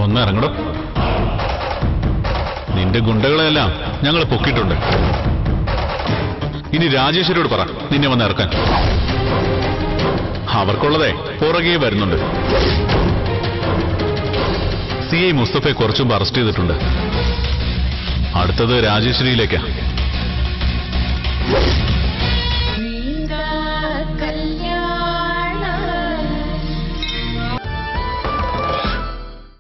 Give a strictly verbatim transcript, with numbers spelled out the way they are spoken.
ഒന്ന് ഇറങ്ങണം. നിന്റെ ഗുണ്ടകളെല്ലാം ഞങ്ങൾ പൊക്കിയിട്ടുണ്ട്. ഇനി രാജേശ്വരിയോട് പറ നിന്നെ വന്ന് ഇറക്കാൻ. അവർക്കുള്ളതേ പുറകെ വരുന്നുണ്ട്. സി ഐ മുസ്തഫയെ കുറച്ചും അറസ്റ്റ് ചെയ്തിട്ടുണ്ട്. അടുത്തത് രാജേശ്വരിയിലേക്കാ.